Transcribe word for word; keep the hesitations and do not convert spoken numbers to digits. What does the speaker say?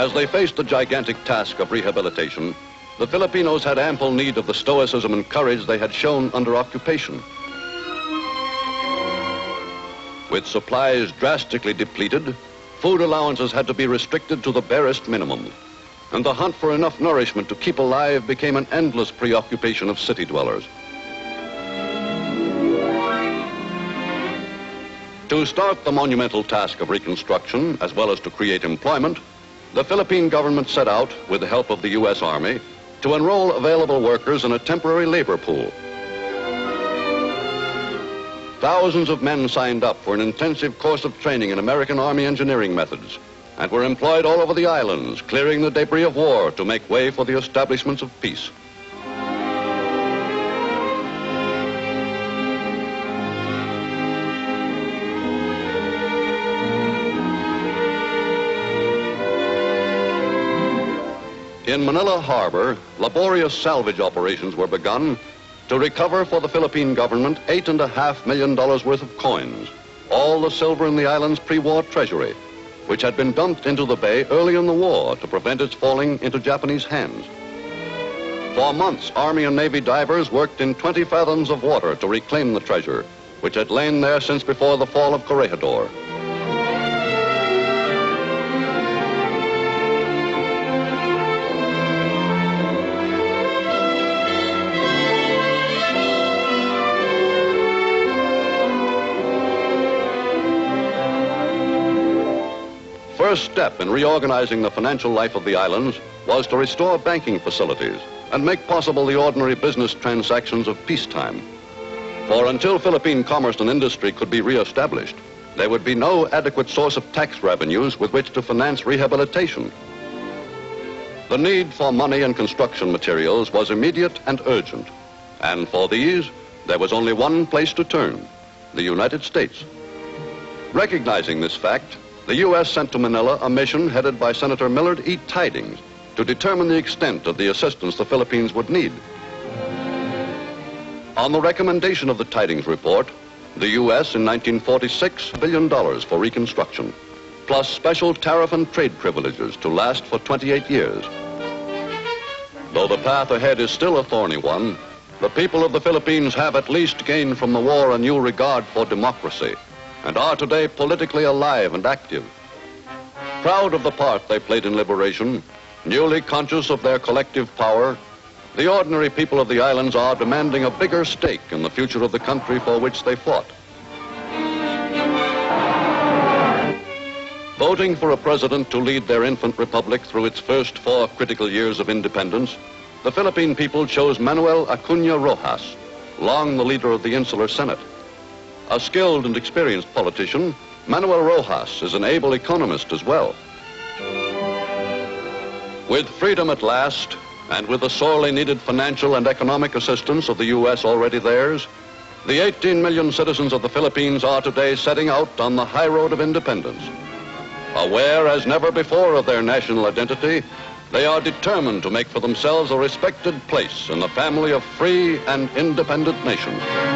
As they faced the gigantic task of rehabilitation, the Filipinos had ample need of the stoicism and courage they had shown under occupation. With supplies drastically depleted, food allowances had to be restricted to the barest minimum, and the hunt for enough nourishment to keep alive became an endless preoccupation of city dwellers. To start the monumental task of reconstruction, as well as to create employment, the Philippine government set out, with the help of the U S Army, to enroll available workers in a temporary labor pool. Thousands of men signed up for an intensive course of training in American Army engineering methods and were employed all over the islands, clearing the debris of war to make way for the establishments of peace. In Manila Harbor, laborious salvage operations were begun to recover for the Philippine government eight and a half million dollars worth of coins, all the silver in the island's pre-war treasury, which had been dumped into the bay early in the war to prevent its falling into Japanese hands. For months, Army and Navy divers worked in twenty fathoms of water to reclaim the treasure, which had lain there since before the fall of Corregidor. First step in reorganizing the financial life of the islands was to restore banking facilities and make possible the ordinary business transactions of peacetime. For until Philippine commerce and industry could be reestablished, there would be no adequate source of tax revenues with which to finance rehabilitation. The need for money and construction materials was immediate and urgent, and for these, there was only one place to turn: the United States. Recognizing this fact, the U S sent to Manila a mission headed by Senator Millard E. Tidings to determine the extent of the assistance the Philippines would need. On the recommendation of the Tidings report, the U S in nineteen forty-six billion dollars for reconstruction, plus special tariff and trade privileges to last for twenty-eight years. Though the path ahead is still a thorny one, the people of the Philippines have at least gained from the war a new regard for democracy, and are today politically alive and active. Proud of the part they played in liberation, newly conscious of their collective power, the ordinary people of the islands are demanding a bigger stake in the future of the country for which they fought. Voting for a president to lead their infant republic through its first four critical years of independence, the Philippine people chose Manuel Acuña Roxas, long the leader of the Insular Senate. A skilled and experienced politician, Manuel Roxas is an able economist as well. With freedom at last, and with the sorely needed financial and economic assistance of the U S already theirs, the eighteen million citizens of the Philippines are today setting out on the high road of independence. Aware as never before of their national identity, they are determined to make for themselves a respected place in the family of free and independent nations.